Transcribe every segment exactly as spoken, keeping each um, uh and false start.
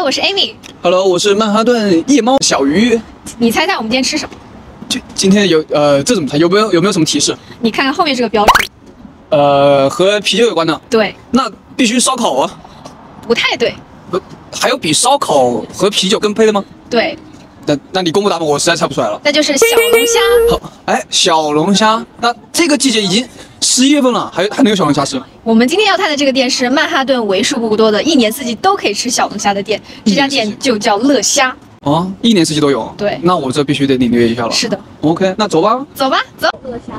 Hello， 我是 Amy。 Hello， 我是曼哈顿夜猫小鱼。 你猜猜我们今天吃什么？ 就今天有呃，这怎么猜？有没有有没有什么提示？ 你看看后面这个标志。 呃，和啤酒有关的。 对。 那必须烧烤啊。 不太对。 不，还有比烧烤和啤酒更配的吗？ 对。 那那你公布答案，我实在猜不出来了。 那就是小龙虾。 好，哎，小龙虾。那这个季节已经十一月份了，还还能有小龙虾吃？ 我们今天要探的这个店是曼哈顿为数不多的一年四季都可以吃小龙虾的店，这家店就叫乐虾。 哦，一年四季都有。 对。 那我这必须得领略一下了。 是的。 OK， 那走吧。 走吧，走。乐虾。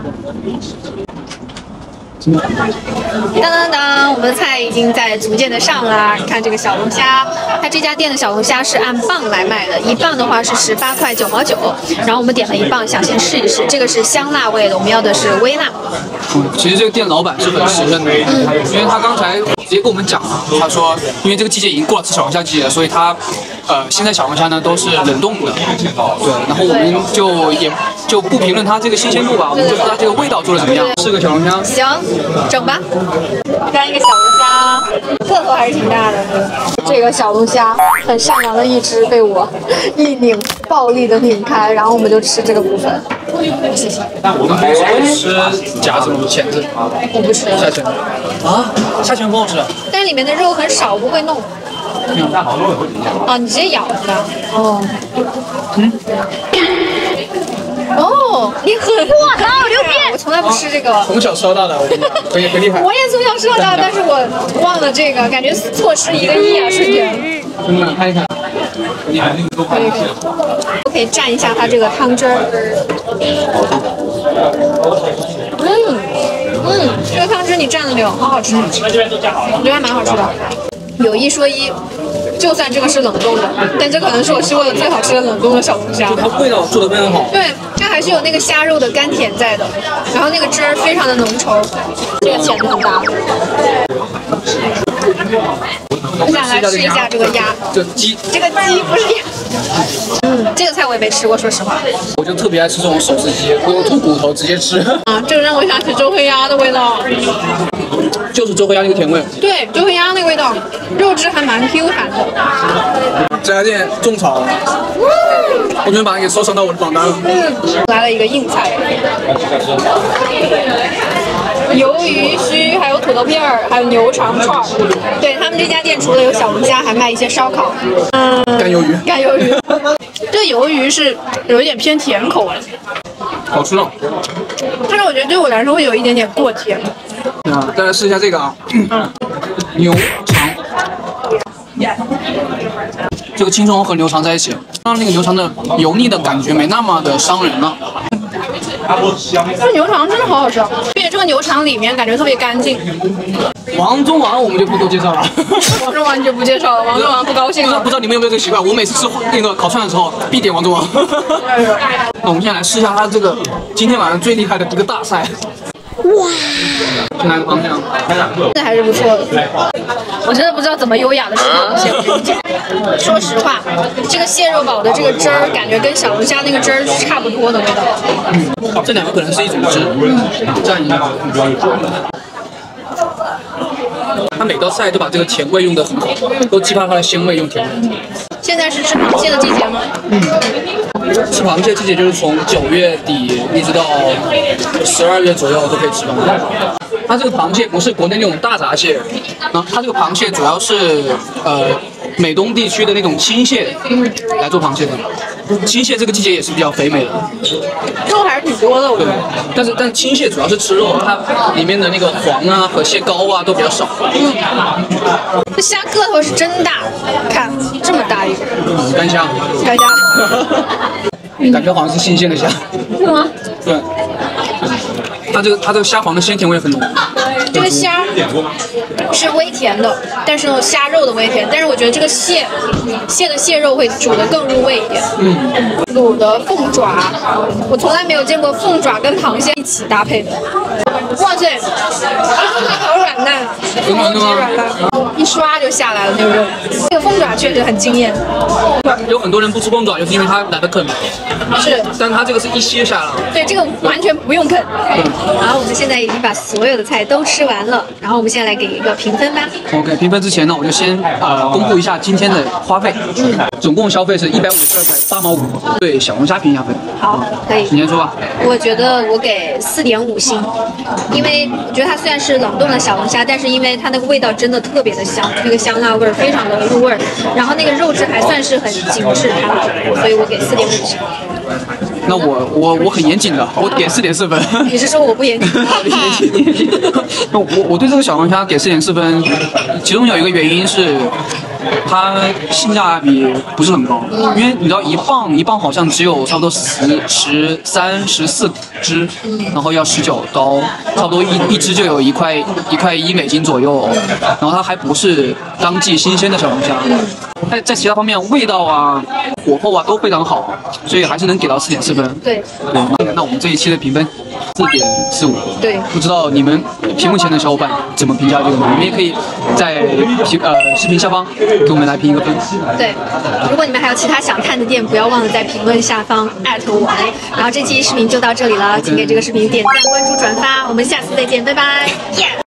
当当当，我们的菜已经在逐渐的上了。看这个小龙虾，它这家店的小龙虾是按磅来卖的，一磅的话是十八块九毛九。然后我们点了一磅，想先试一试，这个是香辣味的，我们要的是微辣。 嗯，其实这个店老板是很实诚的，嗯，因为他刚才直接跟我们讲了，他说因为这个季节已经过了吃小龙虾季节，所以他呃现在小龙虾呢都是冷冻的，对，然后我们就也就不评论它这个新鲜度吧，我们就说它这个味道做的怎么样。是个小龙虾。 行，整吧。干一个小龙虾，个头还是挺大的。这个小龙虾很善良的一只被我一拧，暴力的拧开，然后我们就吃这个部分。谢谢。 但我们平时会吃夹子、钳子。 我不吃。 虾钳啊，虾钳不好吃。 但是里面的肉很少，不会弄。哦，你直接咬是吧？哦。嗯。哦，你很，我靠，牛逼！我从来不吃这个， 从小吃到大的，我跟你讲，很很厉害。 我也从小吃到大，但是我忘了这个，感觉错失一个亿啊，瞬间。 嗯，看一看。 可以可以，我可以蘸一下它这个汤汁儿。嗯嗯，这个汤汁你蘸了没有？好好吃，我觉得还蛮好吃的。有一说一。就算这个是冷冻的，但这可能是我吃过的最好吃的冷冻的小龙虾。 它味道做的非常好。 对，它还是有那个虾肉的甘甜在的，然后那个汁儿非常的浓稠。这个钳子很大。我想来试一下这个鸭。 这鸡。 这个鸡不是鸭。嗯，这个菜我也没吃过，说实话。 我就特别爱吃这种手撕鸡，不用吐骨头直接吃。 啊，这个让我想起周黑鸭的味道。 就是周黑鸭那个甜味。 对，周黑鸭那个味道，肉质还蛮 Q 弹的。 这家店种草了，我准备把它给收藏到我的榜单了。 嗯，来了一个硬菜，鱿鱼须，还有土豆片儿，还有牛肠串儿。对他们这家店除了有小龙虾，还卖一些烧烤。嗯， 干鱿鱼。 干鱿鱼。这鱿鱼是有一点偏甜口味。 好吃了。 但是我觉得对我来说会有一点点过甜。 啊，再来试一下这个啊，嗯，牛肠，这个青葱和牛肠在一起，让那个牛肠的油腻的感觉没那么的伤人了。 这牛肠真的好好吃，并且这个牛肠里面感觉特别干净。 王中王我们就不多介绍了， 王中王就不介绍了，王中王不高兴了。 不知道你们有没有这个习惯？我每次吃那个烤串的时候必点王中王。那我们现在来试一下它这个今天晚上最厉害的一个大菜。哇！是哪个方向？ 这还是不错的。我真的不知道怎么优雅的吃螃蟹。说实话，这个蟹肉堡的这个汁儿，感觉跟小龙虾那个汁儿是差不多的味道。 嗯，这两个可能是一种汁。嗯，蘸一下。它每道菜都把这个甜味用得很好，都激发它的鲜味，用甜味。 现在是吃螃蟹的季节吗？ 嗯，吃螃蟹季节就是从九月底一直到十二月左右都可以吃螃蟹。它这个螃蟹不是国内那种大闸蟹，啊，它这个螃蟹主要是呃美东地区的那种青蟹来做螃蟹的。青蟹这个季节也是比较肥美的， 肉还是挺多的，我觉得。 但是但是青蟹主要是吃肉，它里面的那个黄啊和蟹膏啊都比较少。 嗯，这虾个头是真大，看这么大一个。 嗯，干虾。 干虾。 感觉好像是新鲜的虾。 是吗？ 对。它这个它这个虾黄的鲜甜味很浓。 这个虾是微甜的，但是有虾肉的微甜，但是我觉得这个蟹蟹的蟹肉会煮得更入味一点。嗯，卤的凤爪，我从来没有见过凤爪跟螃蟹一起搭配的。 哇塞，好软烂， 很软的吗？ 软烂，一刷就下来了那个肉。这个凤爪确实很惊艳。 有很多人不吃凤爪，就是因为他懒得啃。 是， 但它这个是一歇下来。 对，这个完全不用啃。然后我们现在已经把所有的菜都吃完了，然后我们现在来给一个评分吧。 OK， 评分之前呢，我就先呃公布一下今天的花费，嗯，总共消费是一百五十二块八毛五，对小龙虾评一下分。 好，可以。 你先说吧。 我觉得我给四点五星，因为我觉得它虽然是冷冻的小龙虾，但是因为它那个味道真的特别的香，那个香辣味儿非常的入味儿，然后那个肉质还算是很紧致它的，所以我给四点五星。 那我我我很严谨的，我给四点四分。 你是说我不严谨？ 我我对这个小龙虾给四点四分，其中有一个原因是它性价比不是很高，因为你知道一磅一磅好像只有差不多十十三十四只，然后要十九刀，差不多一一只就有一块一块一美金左右，然后它还不是当季新鲜的小龙虾，在在其他方面味道啊、火候啊都非常好，所以还是能给到四点四分。 对对，那我们这一期的评分四点四五。 对， 不知道你们屏幕前的小伙伴怎么评价这个呢？你们也可以在评呃视频下方给我们来评一个分。 对，如果你们还有其他想看的店，不要忘了在评论下方艾特我们。然后这期视频就到这里了，请给这个视频点赞、关注、转发，我们下次再见，拜拜。